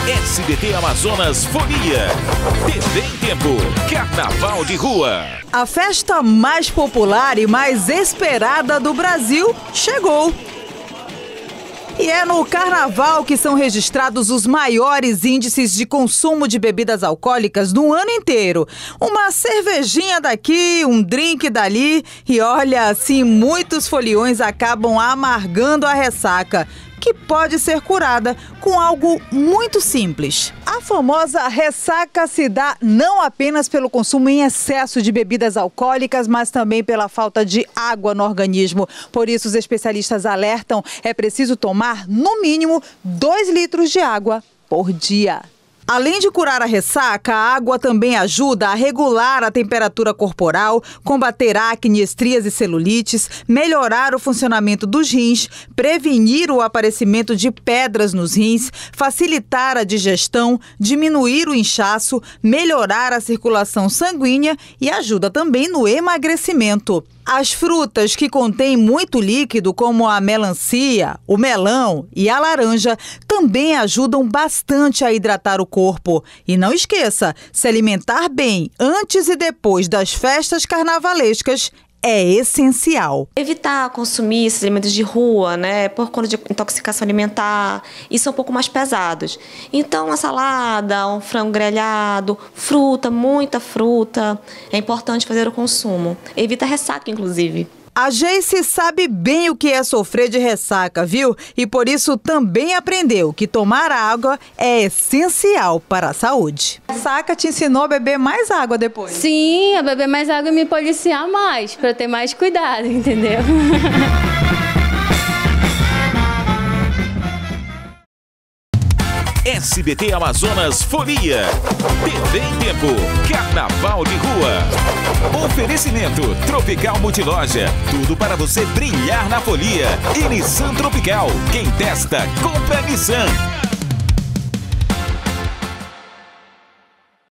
SBT Amazonas Folia. TV em Tempo. Carnaval de Rua. A festa mais popular e mais esperada do Brasil chegou. E é no Carnaval que são registrados os maiores índices de consumo de bebidas alcoólicas no ano inteiro. Uma cervejinha daqui, um drink dali e olha, assim, muitos foliões acabam amargando a ressaca, que pode ser curada com algo muito simples. A famosa ressaca se dá não apenas pelo consumo em excesso de bebidas alcoólicas, mas também pela falta de água no organismo. Por isso, os especialistas alertam, é preciso tomar, no mínimo, 2 litros de água por dia. Além de curar a ressaca, a água também ajuda a regular a temperatura corporal, combater acne, estrias e celulites, melhorar o funcionamento dos rins, prevenir o aparecimento de pedras nos rins, facilitar a digestão, diminuir o inchaço, melhorar a circulação sanguínea e ajuda também no emagrecimento. As frutas que contêm muito líquido, como a melancia, o melão e a laranja, também ajudam bastante a hidratar o corpo. E não esqueça, se alimentar bem antes e depois das festas carnavalescas é essencial. Evitar consumir esses alimentos de rua, né, por conta de intoxicação alimentar, e são um pouco mais pesados. Então, uma salada, um frango grelhado, fruta, muita fruta, é importante fazer o consumo. Evita ressaca, inclusive. A Geice sabe bem o que é sofrer de ressaca, viu? E por isso também aprendeu que tomar água é essencial para a saúde. A ressaca te ensinou a beber mais água depois? Sim, a beber mais água e me policiar mais, para ter mais cuidado, entendeu? SBT Amazonas Folia. TV em Tempo. Carnaval de Rua. Oferecimento Tropical Multiloja. Tudo para você brilhar na folia. E Nissan Tropical. Quem testa, compra Nissan.